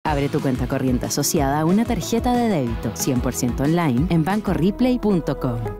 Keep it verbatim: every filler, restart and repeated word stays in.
Abre tu cuenta corriente asociada a una tarjeta de débito cien por ciento online en banco ripley punto com.